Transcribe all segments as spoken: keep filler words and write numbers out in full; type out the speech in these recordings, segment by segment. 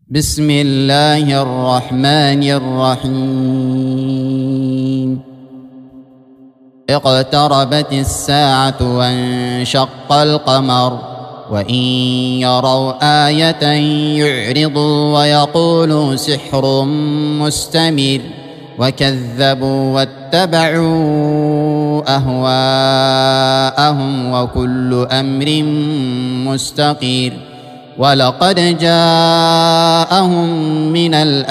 بسم الله الرحمن الرحيم. اقتربت الساعة وانشق القمر وإن يروا آية يعرضوا ويقولوا سحر مستمر وكذبوا واتبعوا أهواءهم وكل أمر مستقير. ولقد جاءهم من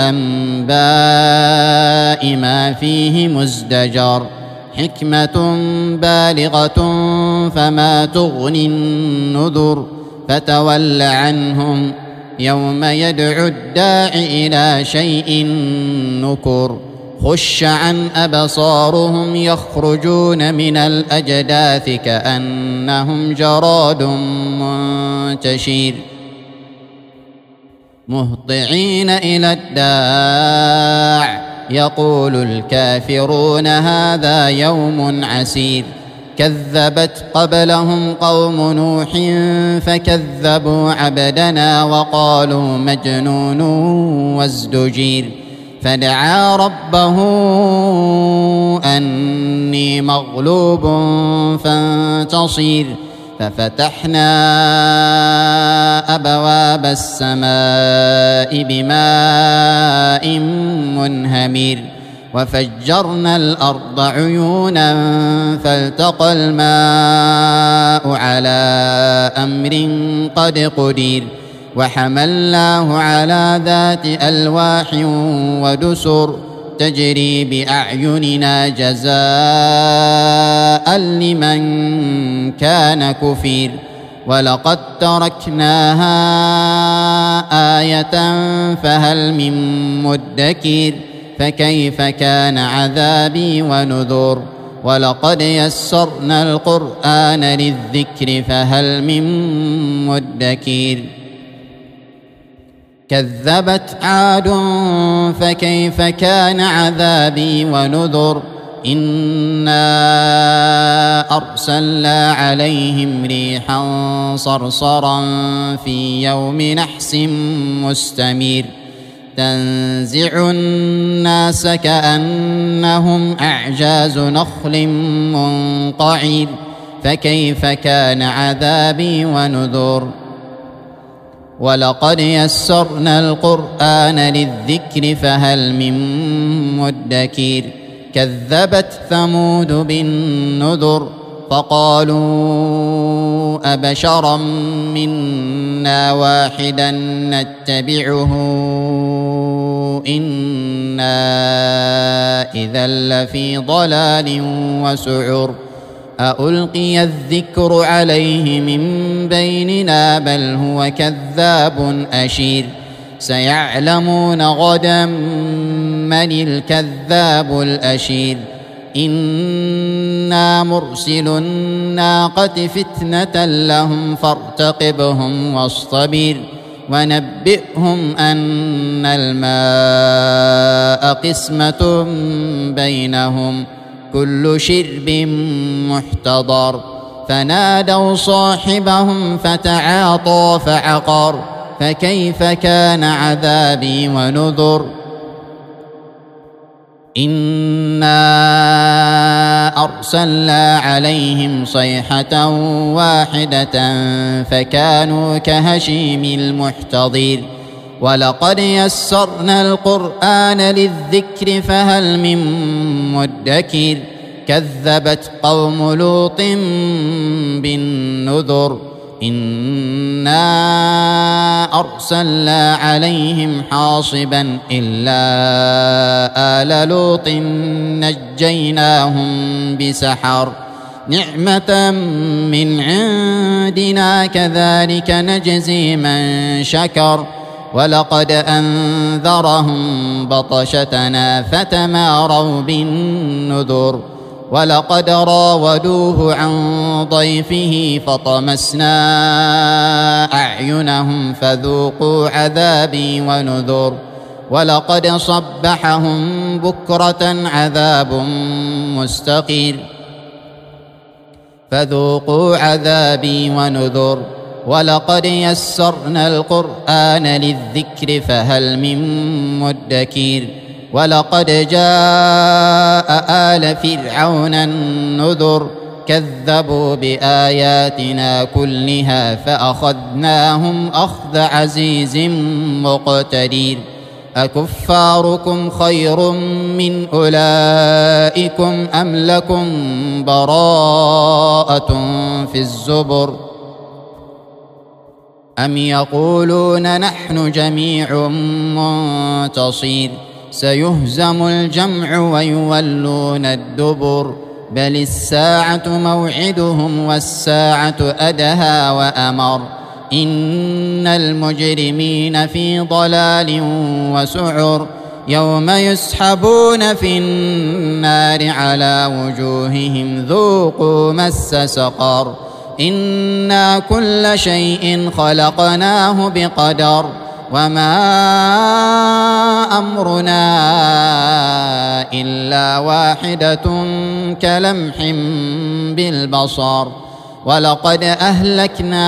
الأنباء ما فيه مزدجر حكمة بالغة فما تغني النذر فتول عنهم يوم يدعو الداع إلى شيء نكر خش عن أبصارهم يخرجون من الأجداث كأنهم جراد منتشر مهطعين إلى الداع يقول الكافرون هذا يوم عسير. كذبت قبلهم قوم نوح فكذبوا عبدنا وقالوا مجنون وازدجير. فدعا ربه أني مغلوب فانتصر ففتحنا أبواب السماء بماء منهمر وفجرنا الأرض عيونا فالتقى الماء على أمر قد قدر وحملناه على ذات ألواح ودسر تجري بأعيننا جزاء لمن كان كفر. ولقد تركناها آية فهل من مدكر فكيف كان عذابي ونذر. ولقد يسرنا القرآن للذكر فهل من مدكر. كذبت عاد فكيف كان عذابي ونذر. إنا أرسلنا عليهم ريحا صرصرا في يوم نحس مستمر تنزع الناس كأنهم أعجاز نخل منقعر فكيف كان عذابي ونذر. ولقد يسرنا القرآن للذكر فهل من مدكر. كذبت ثمود بالنذر فقالوا أبشرا منا واحدا نتبعه إنا إذا لفي ضلال وسعر. ألقي الذكر عليه من بيننا بل هو كذاب أشير. سيعلمون غدا من الكذاب الأشير. إنا مرسل الناقة فتنة لهم فارتقبهم واصطبر ونبئهم أن الماء قسمة بينهم كل شرب محتضر. فنادوا صاحبهم فتعاطى فعقر فكيف كان عذابي ونذر. إنا أرسلنا عليهم صيحة واحدة فكانوا كهشيم المحتضر. ولقد يسرنا القرآن للذكر فهل من مدكر. كذبت قوم لوط بالنذر. إنا أرسلنا عليهم حاصبا إلا آل لوط نجيناهم بسحر نعمة من عندنا كذلك نجزي من شكر. ولقد أنذرهم بطشتنا فتماروا بالنذر. ولقد راودوه عن ضيفه فطمسنا أعينهم فذوقوا عذابي ونذر. ولقد صبحهم بكرة عذاب مستقير فذوقوا عذابي ونذر. ولقد يسرنا القرآن للذكر فهل من مدكر ولقد جاء آل فرعون النذر كذبوا بآياتنا كلها فأخذناهم أخذ عزيز مقتدر أكفاركم خير من أولئكم أم لكم براءة في الزبر أم يقولون نحن جميع منتصر سيهزم الجمع ويولون الدبر بل الساعة موعدهم والساعة أدهى وأمر إن المجرمين في ضلال وسعر يوم يسحبون في النار على وجوههم ذوقوا مس سقر إنا كل شيء خلقناه بقدر وما أمرنا إلا واحدة كلمح بالبصر ولقد أهلكنا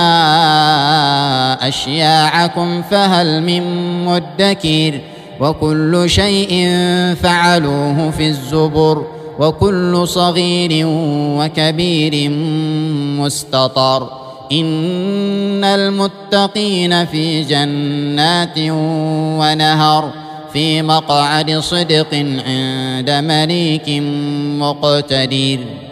أشياعكم فهل من مدكر وكل شيء فعلوه في الزبر وكل صغير وكبير مستطر إن المتقين في جنات ونهر في مقعد صدق عند مليك مقتدر.